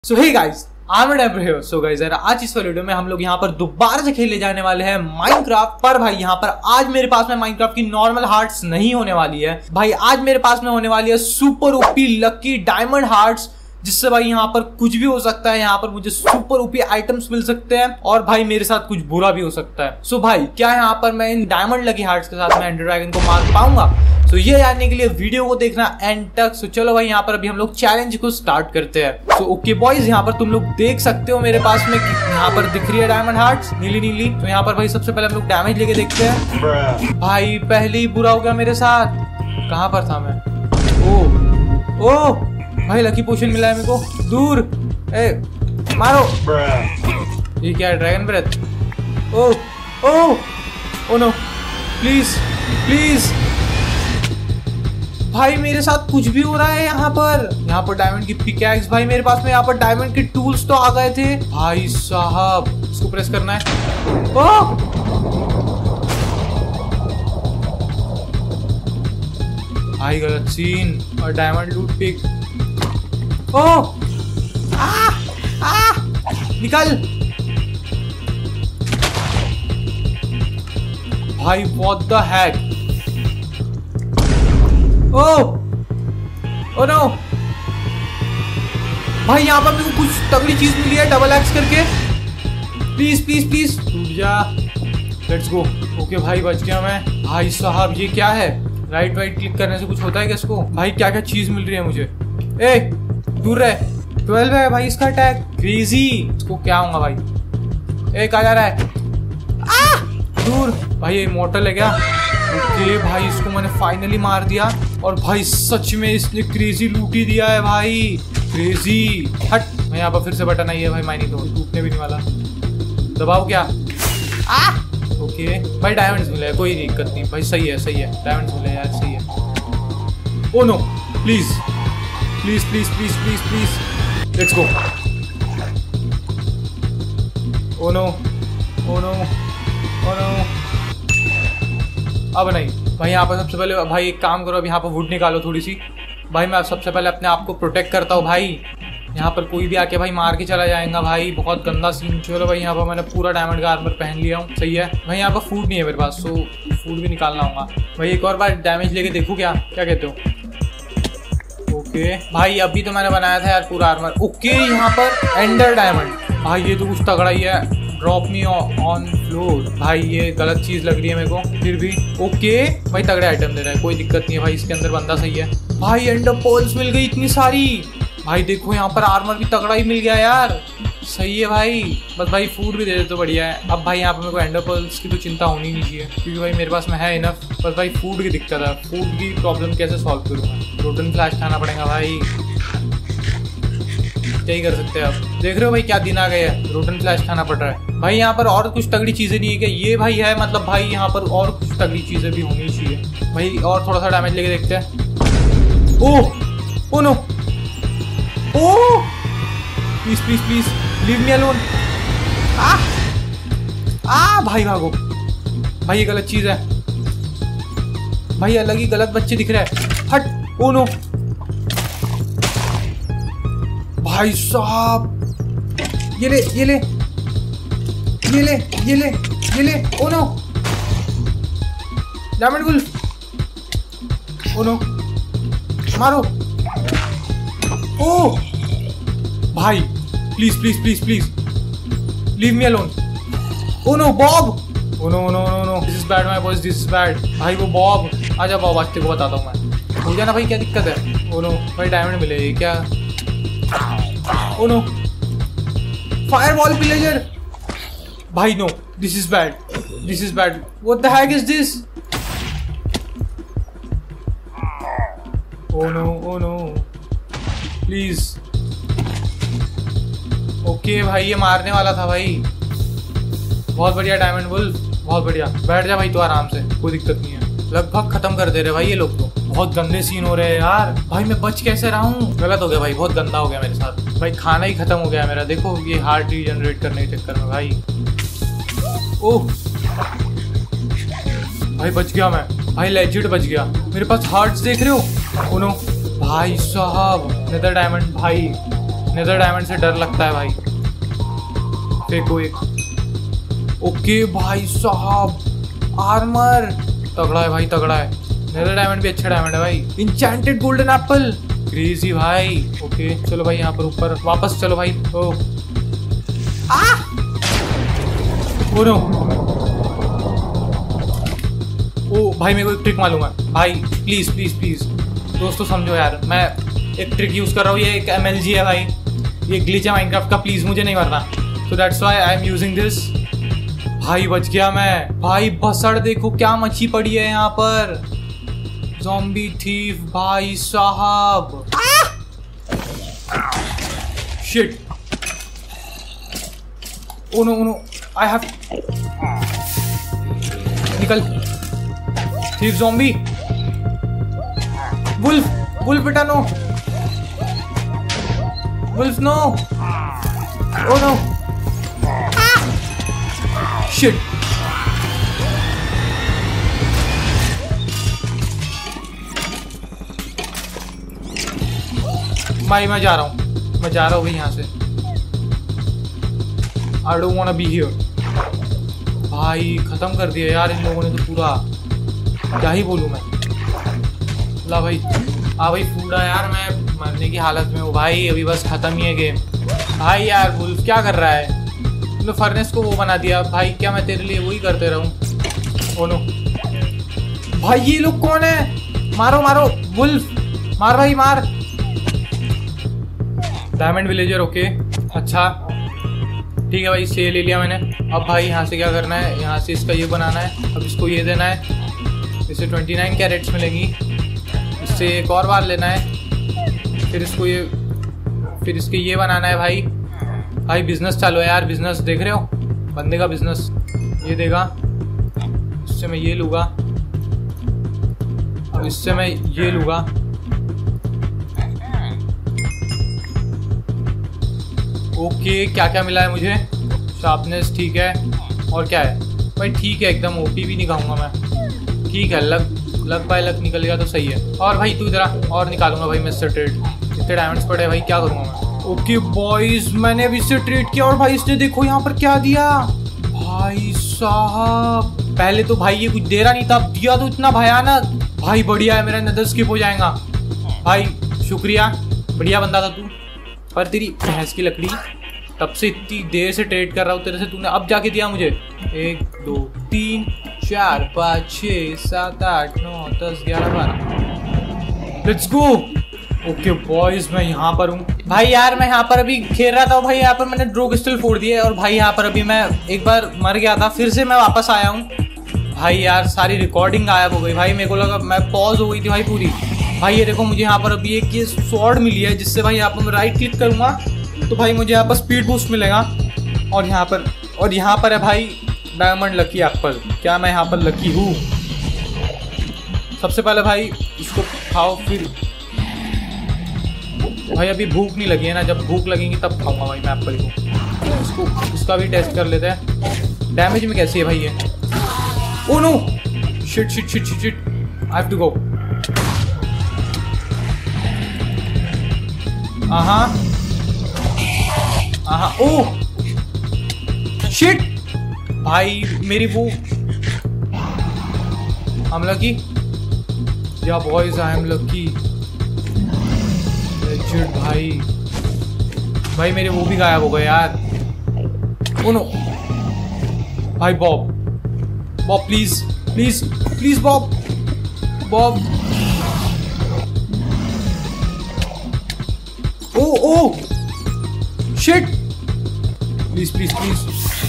सो hey guys, so guys यार आज इस वीडियो में हम लोग यहाँ पर दोबारा से खेलने जाने वाले हैं माइनक्राफ्ट। पर भाई यहाँ पर आज मेरे पास में माइनक्राफ्ट की नॉर्मल हार्ट्स नहीं होने वाली है भाई। आज मेरे पास में होने वाली है super OP lucky diamond hearts, जिससे भाई यहाँ पर कुछ भी हो सकता है। यहाँ पर मुझे सुपर ओपी आइटम्स मिल सकते हैं और भाई मेरे साथ कुछ बुरा भी हो सकता है। सो भाई क्या यहाँ पर मैं इन डायमंड लकी हार्ट्स के साथ में एंडर ड्रैगन को मार पाऊंगा? तो ये जानने के लिए वीडियो को देखना एंड तक। सो चलो भाई यहाँ पर अभी हम लोग चैलेंज को स्टार्ट करते हैं। सो ओके बॉयज, यहाँ पर तुम लोग देख सकते हो मेरे पास में यहाँ पर दिख रही है डायमंड हार्ट्स नीली नीली। तो यहाँ पर भाई सबसे पहले हम लोग डैमेज लेके देखते हैं। भाई पहले ही बुरा हो गया मेरे साथ। कहाँ पर था मैं? ओ भाई लकी पोशन मिला है मेरे को। दूर ए मारो। ये क्या है? Dragon breath. Oh no, please please भाई मेरे साथ कुछ भी हो रहा है यहाँ पर डायमंड की पिकैक्स भाई मेरे पास में। यहाँ पर डायमंड के टूल्स तो आ गए थे भाई साहब। इसको प्रेस करना है। भाई गलत सीन और डायमंड लूट पिक। निकल भाई, what the heck. Oh no भाई यहाँ पर मेरे को कुछ तगड़ी चीज मिली है डबल एक्स करके। प्लीज प्लीज प्लीज टूट जा। Let's go. ओके भाई बच गया मैं। भाई साहब ये क्या है? राइट क्लिक करने से कुछ होता है क्या इसको? भाई क्या क्या चीज मिल रही है मुझे? ए दूर रहे। 12 है भाई इसका अटैक। क्रेजी। इसको क्या होगा भाई? कहा जा रहा है? दूर भाई। ये इमॉर्टल है क्या? ओके भाई इसको मैंने फाइनली मार दिया। और भाई सच में इसने क्रेजी लूट ही दिया है भाई। क्रेजी हट। मैं यहाँ पर फिर से बटन आई है भाई। माइनिंग तो टूटने भी नहीं वाला। दबाओ क्या? ओके भाई डायमंड्स मिले हैं, कोई दिक्कत नहीं भाई। सही है डायमंड्स मिले यार, सही है। Oh no please please please please please please let's go. Oh no oh no oh no. अब नहीं भाई। यहाँ पर सबसे पहले भाई एक काम करो, अब यहाँ पर वुड निकालो थोड़ी सी भाई। मैं सबसे पहले अपने आप को प्रोटेक्ट करता हूँ भाई। यहाँ पर कोई भी आके भाई मार के चला जाएगा भाई, बहुत गंदा सीन। चलो भाई यहाँ पर मैंने पूरा डायमंड का आर्मर पहन लिया हूँ। सही है भाई। यहाँ पर फूड नहीं है मेरे पास, तो फूड भी निकालना होगा भाई। एक और बार डैमेज लेके देखूँ क्या कहते हो? ओके भाई अभी तो मैंने बनाया था यार पूरा आर्मर। ओके यहाँ पर एंडर डायमंड भाई, ये तो कुछ तगड़ा ही है। ड्रॉप मी ऑन फ्लोर भाई, ये गलत चीज लग रही है मेरे को फिर भी। ओके भाई तगड़े आइटम दे रहा है, कोई दिक्कत नहीं है भाई। इसके अंदर बंदा सही है भाई। एंडर पर्ल्स मिल गई इतनी सारी भाई। देखो यहाँ पर आर्मर भी तगड़ा ही मिल गया यार। सही है भाई। बस भाई फूड भी दे दे तो बढ़िया है। अब भाई यहाँ पर मेरे को एंडर पर्ल्स की तो चिंता होनी नहीं चाहिए, क्योंकि भाई मेरे पास में है इनफ। बस भाई फूड की दिक्कत है। फूड की प्रॉब्लम कैसे सॉल्व करूँगा? रोटन फ्लैश खाना पड़ेगा भाई। क्या ही कर सकते हैं अब। देख रहे हो भाई क्या दिन आ गए हैं, रोटन फ्लैश खाना पड़ रहा है भाई। यहाँ पर और कुछ तगड़ी चीजें नहीं है क्या? ये भाई है मतलब भाई यहाँ पर और कुछ तगड़ी चीजें भी होनी चाहिए भाई। और थोड़ा सा डैमेज लेके देखते हैं। Oh no please please please leave me alone. भाई भागो भाई, ये गलत चीज है भाई। अलग ही गलत बच्चे दिख रहे हैं। हट। ओ नो भाई साहब, ये ले ये ले ये ले ये ले ये ले। Oh no diamond wolf. Oh no मारो। ओ भाई please please please please leave me alone. Oh no Bob. Oh no no no no this is bad my boys, this is bad भाई। वो बॉब आजा Bob, आज तेरे को बताता हूँ मैं। हो जाना भाई, क्या दिक्कत है? ओ नो भाई डायमंड मिले क्या? ओ नो फायरबॉल पिलेजर भाई। No this is bad, this is bad. What the heck is this? Oh no please. Okay भाई ये मारने वाला था भाई। बहुत बढ़िया डायमंड वुल्फ, बहुत बढ़िया। बैठ जा भाई तो आराम से, कोई दिक्कत नहीं है। लगभग खत्म कर दे रहे भाई ये लोग तो। बहुत गंदे सीन हो रहे हैं यार भाई। मैं बच कैसे रहा हूँ? गलत हो गया भाई, बहुत गंदा हो गया मेरे साथ भाई। खाना ही खत्म हो गया मेरा। देखो ये हार्ट रीजनरेट करने के चक्कर में भाई। ओह भाई बच गया मैं भाई, लेजिट बच गया। मेरे पास हार्ट्स देख रहे हो? ओ नो भाई साहब, नेदर डायमंड भाई। नेदर डायमंड से डर लगता है भाई। फेंको एक। ओके भाई साहब आर्मर तगड़ा है भाई, तगड़ा है। नेदर डायमंड भी अच्छा डायमंड है भाई। इंचेंटेड गोल्डन एप्पल क्रेजी भाई। ओके चलो भाई यहाँ पर ऊपर वापस चलो भाई। ओ नो, ओ भाई मेरे को एक ट्रिक मालूम है भाई। प्लीज प्लीज प्लीज दोस्तों समझो यार, मैं एक ट्रिक यूज कर रहा हूँ। ये एक MLG है भाई, ये ग्लिच है माइनक्राफ्ट का। प्लीज मुझे नहीं मरना, so that's why I am using this. भाई बच गया मैं भाई। बसड़ देखो क्या मच्छी पड़ी है यहाँ पर। ज़ॉम्बी थीफ भाई साहब। Shit, oh no I have. निकल थीफ ज़ॉम्बी। वुल्फ बेटा no, wolf no, oh no shit. भाई मैं जा रहा हूँ भाई यहाँ से। I don't wanna be here। भाई खत्म कर दिया यार इन लोगों ने तो पूरा, क्या ही बोलूँ मैं। ला भाई, हाँ भाई फूड है यार, मैं मरने की हालत में हूँ भाई। अभी बस खत्म ही है गेम भाई। यार वुल्फ क्या कर रहा है? तो फर्नेस को वो बना दिया भाई। क्या मैं तेरे लिए वही करते रहूं? ओ नो भाई, ये लोग कौन है? मारो मारो वुल्फ, मार भाई मार। डायमंड विलेजर ओके अच्छा ठीक है भाई, इससे ये ले लिया मैंने। अब भाई यहाँ से क्या करना है? यहाँ से इसका ये बनाना है। अब इसको ये देना है, इससे 29 कैरेट्स मिलेंगी। इससे एक और बार लेना है, फिर इसको ये, फिर इसके ये बनाना है भाई। भाई बिजनेस चालू है यार, बिजनेस देख रहे हो बंदे का बिजनेस। ये देगा, इससे मैं ये लूँगा, अब इससे मैं ये लूँगा। ओके क्या क्या मिला है मुझे? शार्पनेस ठीक है, और क्या है भाई? ठीक है एकदम, ओपी भी नहीं कहूँगा मैं, ठीक है। लक बाय लक निकल गया तो सही है। और भाई तू इधर आ, और निकालूंगा भाई मैं इससे ट्रेड। इतने डायमंड्स पड़े भाई, क्या करूँगा मैं? ओके बॉयज मैंने अभी इससे ट्रेड किया और भाई इसने देखो यहाँ पर क्या दिया भाई साहब। पहले तो भाई ये कुछ दे रहा नहीं था, अब दिया तो इतना भयानक। भाई बढ़िया है, मेरा नजर स्किप हो जाएगा भाई। शुक्रिया, बढ़िया बंदा था तू। पर तेरी भैंस की लकड़ी, तब से इतनी देर से ट्रेड कर रहा हूँ तेरे से, तूने अब जाके दिया मुझे। 1 2 3 4 5 6 7 8 9 10 11 12। Let's go. ओके बॉयज मैं यहाँ पर हूँ भाई। यार मैं यहाँ पर अभी खेल रहा था भाई, यहाँ पर मैंने ड्रो क्रिस्टल फोड़ दिया और भाई यहाँ पर अभी मैं एक बार मर गया था, फिर से मैं वापस आया हूँ भाई। यार सारी रिकॉर्डिंग गायब हो गई भाई, मेरे को लगा मैं पॉज हो गई थी भाई पूरी। भाई ये देखो मुझे यहाँ पर अभी एक ये स्वॉर्ड मिली है, जिससे भाई यहाँ पर मैं राइट क्लिक करूँगा तो भाई मुझे यहाँ पर स्पीड बूस्ट मिलेगा। और यहाँ पर है भाई डायमंड लकी एप्पल। क्या मैं यहाँ पर लकी हूँ? सबसे पहले भाई इसको खाओ, फिर भाई अभी भूख नहीं लगी है ना, जब भूख लगेगी तब खाऊंगा भाई मैं एप्पल को। इसका भी टेस्ट कर लेते हैं, डैमेज में कैसी है भाई ये। Oh no shit shit shit shit shit, I have to go. Oh shit भाई, मेरी वो I'm lucky। Ya boys I am lucky legit भाई मेरे वो भी गायब हो गए यार। ओ नो भाई, Bob please please please Bob oh shit, please please please.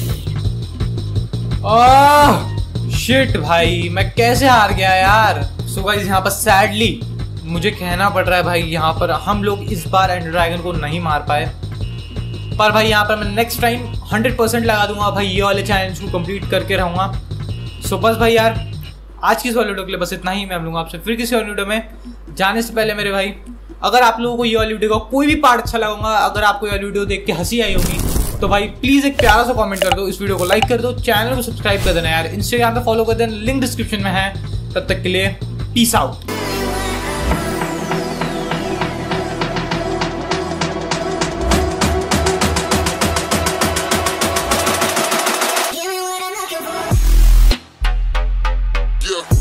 Shit भाई मैं कैसे हार गया यार। सो गाइस यहाँ पर सैडली मुझे कहना पड़ रहा है भाई, यहाँ पर हम लोग इस बार एंडर ड्रैगन को नहीं मार पाए। पर भाई यहाँ पर मैं नेक्स्ट टाइम 100% लगा दूंगा भाई, ये वाले चैलेंज को कंप्लीट करके रहूँगा। सो बस भाई यार आज की इस वाले वीडियो के लिए बस इतना ही। मैं मिलूंगा आपसे फिर किसी और वीडियो में। जाने से पहले मेरे भाई, अगर आप लोगों को ये वाली वीडियो का कोई भी पार्ट अच्छा लगेगा, अगर आपको ये वाली वीडियो देख के हंसी आई होगी, तो भाई प्लीज एक प्यारा सा कमेंट कर दो, इस वीडियो को लाइक कर दो, चैनल को सब्सक्राइब कर देना यार, इंस्टाग्राम पे फॉलो कर देना, लिंक डिस्क्रिप्शन में है। तब तक के लिए पीस आउट। Yeah.